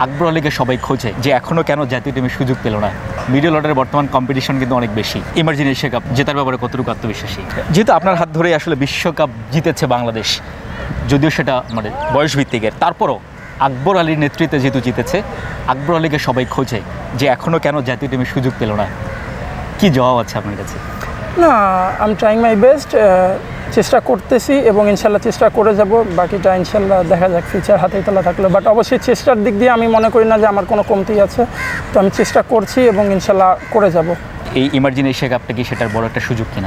আকবর আলীকে সবাই খোঁজে যে এখনও কেন জাতীয় টিমে সুযোগ পেল না। মিডল অর্ডারের বর্তমান কম্পিটিশন কিন্তু অনেক বেশি। ইমার্জিং এশিয়া কাপ জেতার ব্যাপারে কতটুকু আত্মবিশ্বাসী? যেহেতু আপনার হাত ধরেই আসলে বিশ্বকাপ জিতেছে বাংলাদেশ, যদিও সেটা মানে বয়সভিত্তিকের, তারপরও আকবর আলীর নেতৃত্বে যেহেতু জিতেছে, আকবর আলীকে সবাই খোঁজে যে এখনও কেন জাতীয় টিমে সুযোগ পেল না। কি জবাব আছে আপনার কাছে? না, I am trying my best, চেষ্টা করতেছি এবং ইনশাল্লাহ চেষ্টা করে যাব। বাকিটা ইনশাল্লাহ দেখা যাক, ফিউচার হাতেই তোলা থাকলো। বাট অবশ্যই চেষ্টার দিক দিয়ে আমি মনে করি না যে আমার কোনো কমতি আছে, তো আমি চেষ্টা করছি এবং ইনশাল্লাহ করে যাব। এই ইমার্জিং এশিয়া কাপটা কি সেটার বড় একটা সুযোগ কিনা?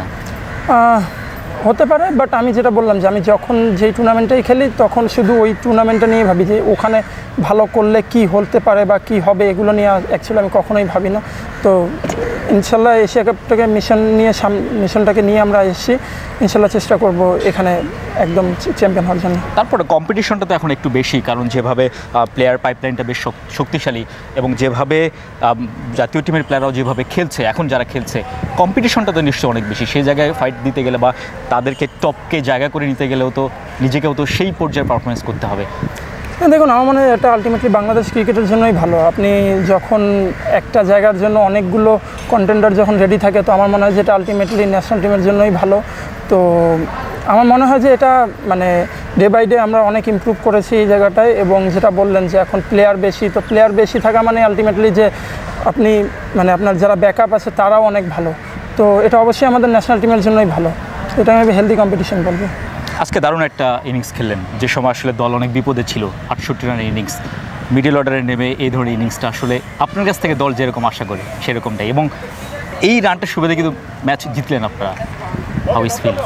হতে পারে, বাট আমি যেটা বললাম যে আমি যখন যেই টুর্নামেন্টেই খেলি তখন শুধু ওই টুর্নামেন্টটা নিয়ে ভাবি যে ওখানে ভালো করলে কি হতে পারে বা কি হবে, এগুলো নিয়ে অ্যাকচুয়ালি আমি কখনোই ভাবি না। তো ইনশাল্লাহ এশিয়া কাপটাকে মিশনটাকে নিয়ে আমরা এসেছি, ইনশাল্লাহ চেষ্টা করব এখানে একদম চ্যাম্পিয়ন হওয়ার জন্য। তারপরে কম্পিটিশনটা তো এখন একটু বেশি, কারণ যেভাবে প্লেয়ার পাইপলাইনটা বেশ শক্তিশালী এবং যেভাবে জাতীয় টিমের প্লেয়াররাও যেভাবে খেলছে, এখন যারা খেলছে, কম্পিটিশনটা তো নিশ্চয়ই অনেক বেশি। সেই জায়গায় ফাইট দিতে গেলে বা তাদেরকে টপকে জায়গা করে নিতে গেলেও তো নিজেকেও তো সেই পর্যায়ে পারফরমেন্স করতে হবে। দেখুন, আমার মনে হয় এটা আলটিমেটলি বাংলাদেশ ক্রিকেটের জন্যই ভালো। আপনি যখন একটা জায়গার জন্য অনেকগুলো কন্টেন্ডার যখন রেডি থাকে, তো আমার মনে হয় যে এটা আলটিমেটলি ন্যাশনাল টিমের জন্যই ভালো। তো আমার মনে হয় যে এটা মানে ডে বাই ডে আমরা অনেক ইমপ্রুভ করেছি এই জায়গাটায়। এবং যেটা বললেন যে এখন প্লেয়ার বেশি, তো প্লেয়ার বেশি থাকা মানে আলটিমেটলি যে আপনি মানে আপনার যারা ব্যাকআপ আছে তারাও অনেক ভালো। তো এটা অবশ্যই আমাদের ন্যাশনাল টিমের জন্যই ভালো। এটা আমি হেলদি কম্পিটিশন বলবো। আজকে দারুণ একটা ইনিংস খেললেন, যে সময় আসলে দল অনেক বিপদে ছিল। 68 রানের ইনিংস, মিডল অর্ডারে নেমে এই ধরনের ইনিংসটা আসলে আপনার কাছ থেকে দল যেরকম আশা করে সেরকমটাই, এবং এই রানটা সুবিধা কিন্তু ম্যাচ জিতলেন আপনারা। How is feel?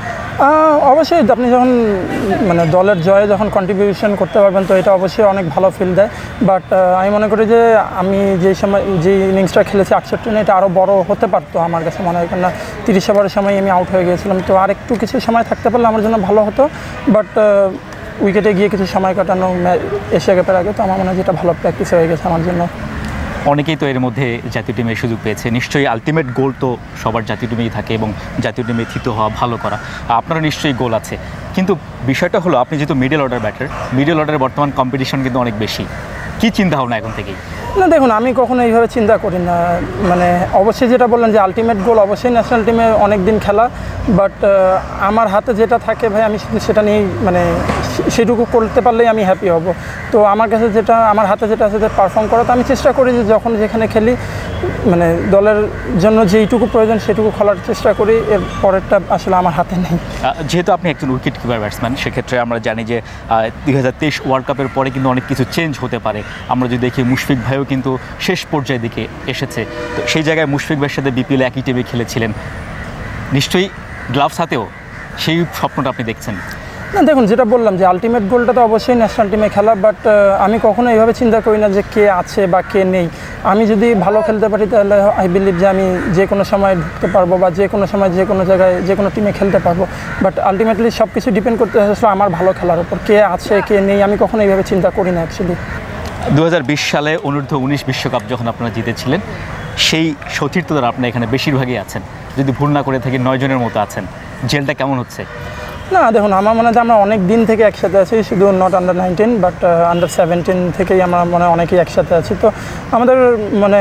অবশ্যই আপনি যখন মানে দলের জয়ে যখন কন্ট্রিবিউশন করতে পারবেন, তো এটা অবশ্যই অনেক ভালো ফিল দেয়। বাট আমি মনে করি যে আমি যেই সময় যে ইনিংসটা খেলেছি 68 রানে, এটা আরও বড় হতে পারতো আমার কাছে মনে হয়। কেননা 30 ওভারের সময় আমি আউট হয়ে গিয়েছিলাম, তো আর একটু কিছু সময় থাকতে পারলে আমার জন্য ভালো হতো। বাট উইকেটে গিয়ে কিছু সময় কাটানো এশিয়া কাপের আগে, তো আমার মনে হয় যেটা ভালো প্র্যাকটিস হয়ে গেছে আমার জন্য। অনেকেই তো এর মধ্যে জাতীয় টিমের সুযোগ পেয়েছে, নিশ্চয়ই আলটিমেট গোল তো সবার জাতীয় টিমেই থাকে এবং জাতীয় টিমে থিত হওয়া, ভালো করা। আপনারা নিশ্চয়ই গোল আছে, কিন্তু বিষয়টা হলো আপনি যেহেতু মিডল অর্ডার ব্যাটার, মিডল অর্ডারের বর্তমান কম্পিটিশন কিন্তু অনেক বেশি। কী চিন্তা ভাবনা এখন থেকেই? না দেখুন, আমি কখনো এইভাবে চিন্তা করি না। মানে অবশ্যই যেটা বললেন যে আলটিমেট গোল অবশ্যই ন্যাশনাল টিমে অনেক দিন খেলা, বাট আমার হাতে যেটা থাকে ভাই, আমি সেটা নিয়েই মানে সেটুকু করতে পারলেই আমি হ্যাপি হব। তো আমার কাছে যেটা, আমার হাতে যেটা আছে যে পারফর্ম করা, তো আমি চেষ্টা করি যে যখন যেখানে খেলি মানে দলের জন্য যেইটুকু প্রয়োজন সেটুকু খেলার চেষ্টা করি। এর পরেরটা আসলে আমার হাতে নেই। যেহেতু আপনি একজন উইকেট কিপার ব্যাটসম্যান, সেক্ষেত্রে আমরা জানি যে 2023 ওয়ার্ল্ড কাপের পরে কিন্তু অনেক কিছু চেঞ্জ হতে পারে। আমরা যদি দেখি মুশফিক ভাইও কিন্তু শেষ পর্যায়ের দিকে এসেছে, তো সেই জায়গায় মুশফিক ভাইয়ের সাথে বিপিএল একই টিমে খেলেছিলেন, নিশ্চয়ই গ্লাভস হাতেও সেই স্বপ্নটা আপনি দেখছেন? না দেখুন, যেটা বললাম যে আলটিমেট গোলটা তো অবশ্যই ন্যাশনাল টিমে খেলা, বাট আমি কখনো এইভাবে চিন্তা করি না যে কে আছে বা কে নেই। আমি যদি ভালো খেলতে পারি তাহলে আই বিলিভ যে আমি যে কোনো সময় ঢুকতে পারবো বা যে কোনো সময় যে কোনো জায়গায় যে কোনো টিমে খেলতে পারবো। বাট আলটিমেটলি সব কিছু ডিপেন্ড করতে আসলে আমার ভালো খেলার উপর। কে আছে কে নেই আমি কখনো এইভাবে চিন্তা করি না অ্যাকচুয়ালি। 2020 সালে অনূর্ধ্ব-19 বিশ্বকাপ যখন আপনারা জিতেছিলেন, সেই সতীর্থরা আপনারা এখানে বেশিরভাগই আছেন, যদি ভুল না করে থাকি 9 জনের মতো আছেন। জেলটা কেমন হচ্ছে? না দেখুন, আমার মনে হয় আমরা অনেক দিন থেকে একসাথে আছি, শুধু নট আন্ডার 19 বাট আন্ডার 17 থেকেই আমরা মনে অনেকেই একসাথে আছি। তো আমাদের মানে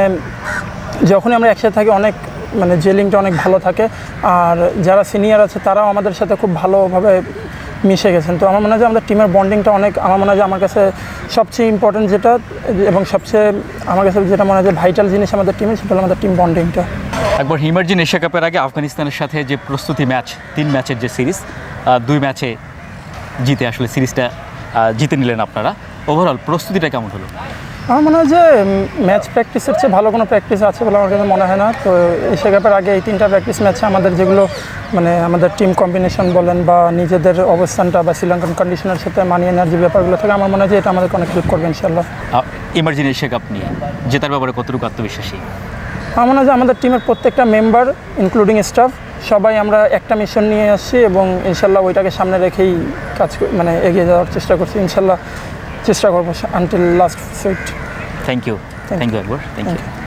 যখনই আমরা একসাথে থাকি অনেক মানে জেলিংটা অনেক ভালো থাকে। আর যারা সিনিয়র আছে তারাও আমাদের সাথে খুব ভালোভাবে মিশে গেছেন। তো আমার মনে হয় যে আমাদের টিমের বন্ডিংটা অনেক, আমার মনে হয় যে আমার কাছে সবচেয়ে ইম্পর্টেন্ট যেটা এবং সবচেয়ে আমার কাছে যেটা মনে হয় যে ভাইটাল জিনিস আমাদের টিমে, সেটা হলো আমাদের টিম বন্ডিংটা। একবার ইমার্জিং এশিয়া কাপের আগে আফগানিস্তানের সাথে যে প্রস্তুতি ম্যাচ, 3 ম্যাচের যে সিরিজ, 2 ম্যাচে জিতে আসলে সিরিজটা জিতে নিলেন আপনারা। ওভারঅল প্রস্তুতিটা কেমন হলো? আমার মনে হয় যে ম্যাচ প্র্যাকটিসের চেয়ে ভালো কোনো প্র্যাকটিস আছে বলে আমার কাছে মনে হয় না। তো এশিয়া কাপের আগে এই 3টা প্র্যাকটিস ম্যাচে আমাদের যেগুলো মানে আমাদের টিম কম্বিনেশন বলেন বা নিজেদের অবস্থানটা বা শ্রীলঙ্কান কন্ডিশনের সাথে মানিয়ে নেওয়ার যে ব্যাপারগুলো থাকে, আমার মনে হয় যে এটা আমাদেরকে অনেক হেল্প করবে ইনশাআল্লাহ। ইমার্জিং এশিয়া কাপ নিয়ে জেতার ব্যাপারে কতটুকু আত্মবিশ্বাসী? আমার মনে হয় যে আমাদের টিমের প্রত্যেকটা মেম্বার ইনক্লুডিং স্টাফ সবাই আমরা একটা মিশন নিয়ে আসছি এবং ইনশাআল্লাহ ওইটাকে সামনে রেখেই কাজ মানে এগিয়ে যাওয়ার চেষ্টা করছি। ইনশাআল্লাহ চেষ্টা করবো until last sweet. Thank you Akbar, thank you.